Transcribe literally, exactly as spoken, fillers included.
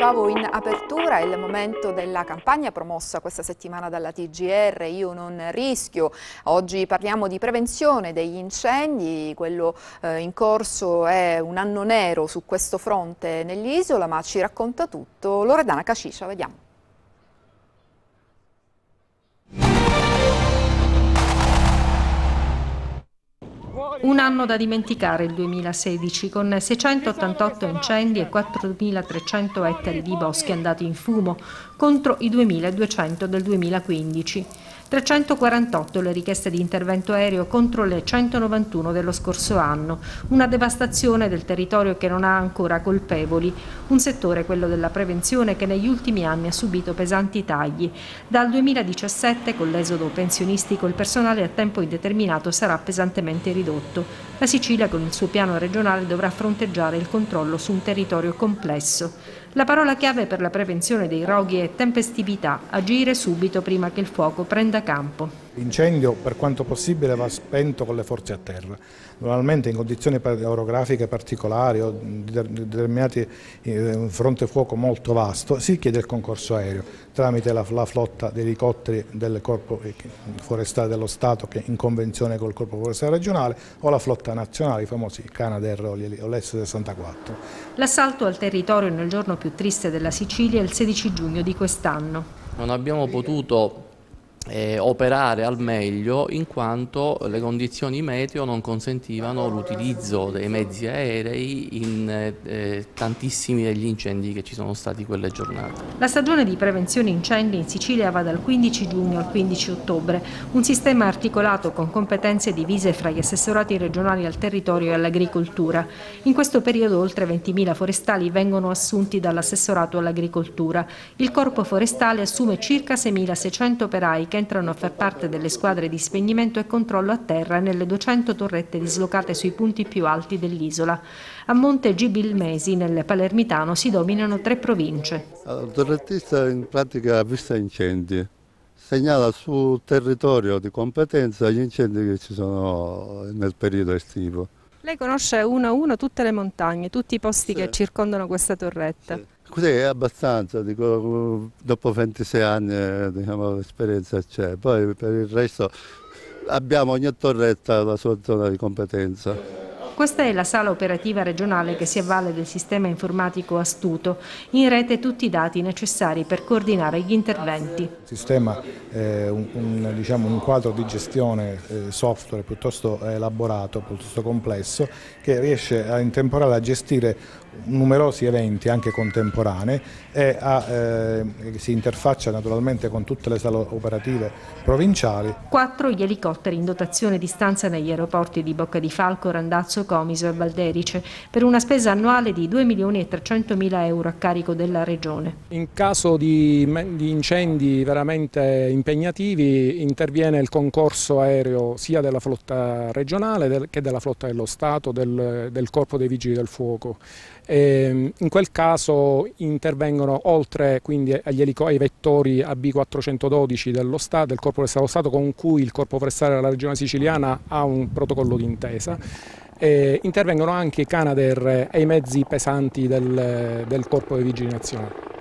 annunciavo in apertura, è il momento della campagna promossa questa settimana dalla T G R, Io non rischio. Oggi parliamo di prevenzione degli incendi, quello eh, in corso è un anno nero su questo fronte nell'isola, ma ci racconta tutto Loredana Cacicia, vediamo. Un anno da dimenticare il duemilasedici, con seicentottantotto incendi e quattromilatrecento ettari di boschi andati in fumo, contro i duemiladuecento del duemilaquindici. trecentoquarantotto le richieste di intervento aereo contro le centonovantuno dello scorso anno. Una devastazione del territorio che non ha ancora colpevoli. Un settore, quello della prevenzione, che negli ultimi anni ha subito pesanti tagli. Dal duemiladiciassette, con l'esodo pensionistico, il personale a tempo indeterminato sarà pesantemente ridotto. La Sicilia, con il suo piano regionale, dovrà fronteggiare il controllo su un territorio complesso. La parola chiave per la prevenzione dei roghi è tempestività, agire subito prima che il fuoco prenda campo. L'incendio, per quanto possibile, va spento con le forze a terra. Normalmente in condizioni orografiche particolari o determinati eh, fronte fuoco molto vasto si chiede il concorso aereo tramite la, la flotta di elicotteri del Corpo Forestale dello Stato, che è in convenzione col Corpo Forestale regionale, o la flotta nazionale, i famosi Canadair o l'S sessantaquattro. L'assalto al territorio nel giorno più triste della Sicilia è il sedici giugno di quest'anno. Non abbiamo potuto Eh, operare al meglio in quanto le condizioni meteo non consentivano l'utilizzo dei mezzi aerei in eh, tantissimi degli incendi che ci sono stati quelle giornate. La stagione di prevenzione incendi in Sicilia va dal quindici giugno al quindici ottobre, un sistema articolato con competenze divise fra gli assessorati regionali al territorio e all'agricoltura. In questo periodo oltre ventimila forestali vengono assunti dall'assessorato all'agricoltura. Il Corpo Forestale assume circa seimilaseicento operai che entrano a far parte delle squadre di spegnimento e controllo a terra nelle duecento torrette dislocate sui punti più alti dell'isola. A Monte Gibilmesi, nel Palermitano, si dominano tre province. Il torrettista in pratica avvista incendi, segnala sul territorio di competenza gli incendi che ci sono nel periodo estivo. Lei conosce uno a uno tutte le montagne, tutti i posti sì. che circondano questa torretta? Sì. Così è abbastanza, dico, dopo ventisei anni diciamo, l'esperienza c'è, poi per il resto abbiamo ogni torretta la sua zona di competenza. Questa è la sala operativa regionale che si avvale del sistema informatico Astuto, in rete tutti i dati necessari per coordinare gli interventi. Il sistema è un, un, diciamo, un quadro di gestione eh, software piuttosto elaborato, piuttosto complesso, che riesce a, in temporale a gestire numerosi eventi anche contemporanei e a, eh, si interfaccia naturalmente con tutte le sale operative provinciali. Quattro gli elicotteri in dotazione di stanza negli aeroporti di Boccadifalco, Randazzo, Comiso e Valderice, per una spesa annuale di due milioni e trecentomila euro a carico della Regione. In caso di, di incendi veramente impegnativi interviene il concorso aereo sia della flotta regionale del, che della flotta dello Stato, del, del Corpo dei Vigili del Fuoco. E in quel caso intervengono oltre quindi agli ai vettori A B quattrocentododici dello Stato, del Corpo Forestale dello Stato, con cui il Corpo Forestale della Regione Siciliana ha un protocollo d'intesa. E intervengono anche i Canadair e i mezzi pesanti del, del Corpo dei Vigili Nazionali.